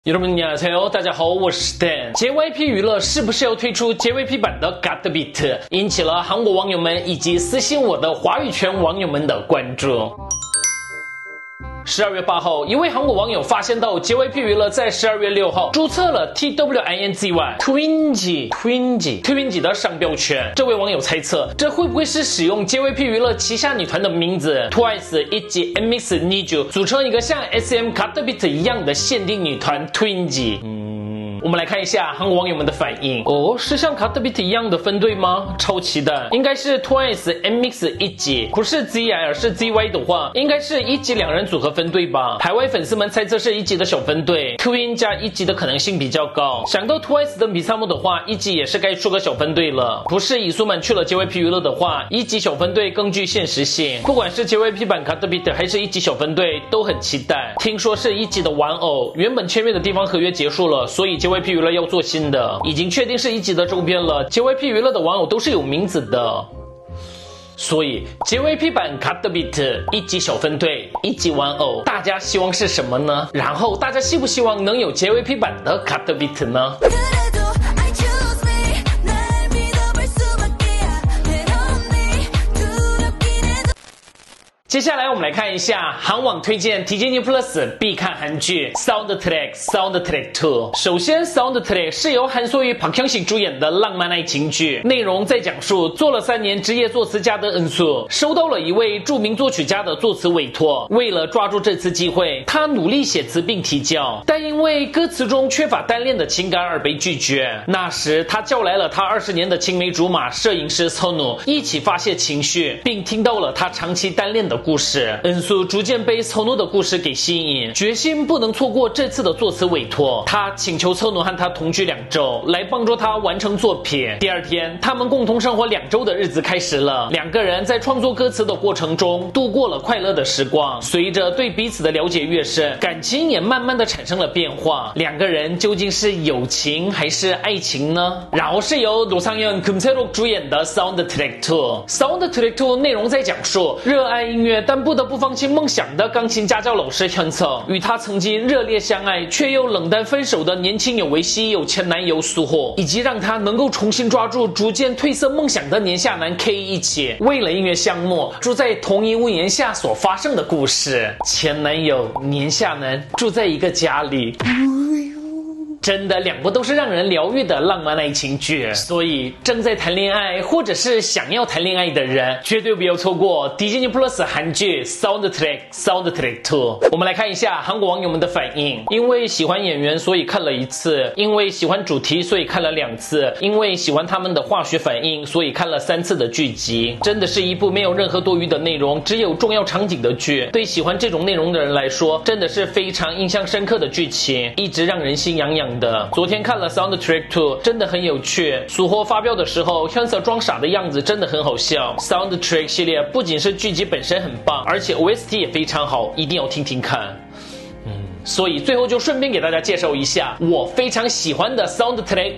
여러분 안녕하세요， 大家好，我是 Stan。JYP 娱乐是不是要推出 JYP 版的 Got the Beat， 引起了韩国网友们以及私信我的华语圈网友们的关注。12月8号，一位韩国网友发现到 JYP 娱乐在12月6号注册了 TWINZY Twinzy 的商标权。这位网友猜测，这会不会是使用 JYP 娱乐旗下女团的名字 Twice、ITZY、NMIXX、NIZHO 组成一个像 SM Got the Beat 一样的限定女团 Twinzy？我们来看一下韩国网友们的反应。哦，是像 Got the Beat 一样的分队吗？超期待！应该是 Twice、NMIXX、ITZY， 不是 ZI 而是 ZY 的话，应该是ITZY两人组合分队吧？海外粉丝们猜测是ITZY的小分队 ，Twin 加ITZY的可能性比较高。想到 Twice 的米萨木的话，ITZY也是该出个小分队了。不是以苏们去了 JYP 娱乐的话，ITZY小分队更具现实性。不管是 JYP 版 Got the Beat 还是ITZY小分队，都很期待。听说是ITZY的玩偶，原本签约的地方合约结束了，所以JYP 娱乐要做新的，已经确定是ITZY的周边了。JYP 娱乐的玩偶都是有名字的，所以 JYP 版 Got the Beat ITZY小分队ITZY玩偶，大家希望是什么呢？然后大家希不希望能有 JYP 版的 Got the Beat 呢？接下来我们来看一下韩网推荐 Disney Plus 必看韩剧 Soundtrack 2。首先 Soundtrack 是由韩硕与朴형식主演的浪漫爱情剧，内容在讲述做了3年职业作词家的恩素收到了一位著名作曲家的作词委托，为了抓住这次机会，他努力写词并提交，但因为歌词中缺乏单恋的情感而被拒绝。那时他叫来了他20年的青梅竹马摄影师선우一起发泄情绪，并听到了他长期单恋的故事。恩素逐渐被선우的故事给吸引，决心不能错过这次的作词委托。他请求선우和他同居2周，来帮助他完成作品。第2天，他们共同生活2周的日子开始了。2个人在创作歌词的过程中度过了快乐的时光。随着对彼此的了解越深，感情也慢慢的产生了变化。2个人究竟是友情还是爱情呢？然后是由노상현、금세록主演的 Soundtrack 2。Soundtrack 2内容在讲述热爱音乐但不得不放弃梦想的钢琴家教老师현석与他曾经热烈相爱却又冷淡分手的年轻有为西有前男友수호，以及让他能够重新抓住逐渐褪色梦想的年下男 K 一起为了音乐项目住在同一屋檐下所发生的故事。前男友年下男住在一个家里，真的2部都是让人疗愈的浪漫爱情剧，所以正在谈恋爱或者是想要谈恋爱的人绝对不要错过 Disney Plus 韩剧 Soundtrack 2。我们来看一下韩国网友们的反应。因为喜欢演员所以看了1次，因为喜欢主题所以看了2次，因为喜欢他们的化学反应所以看了3次的剧集。真的是一部没有任何多余的内容，只有重要场景的剧。对喜欢这种内容的人来说，真的是非常印象深刻的剧情，一直让人心痒痒的。昨天看了 Soundtrack 2， 真的很有趣。수호发表的时候현석装傻的样子真的很好笑。Soundtrack 系列不仅是劇集本身很棒，而且 OST 也非常好，一定要聽聽看。所以最后就顺便给大家介绍一下我非常喜欢的 Soundtrack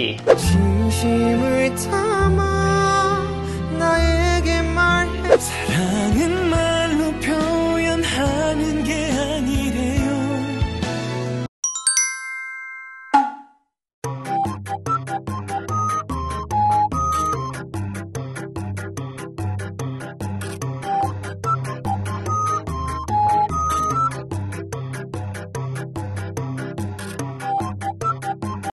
OST。진심을 담아 나에게 말해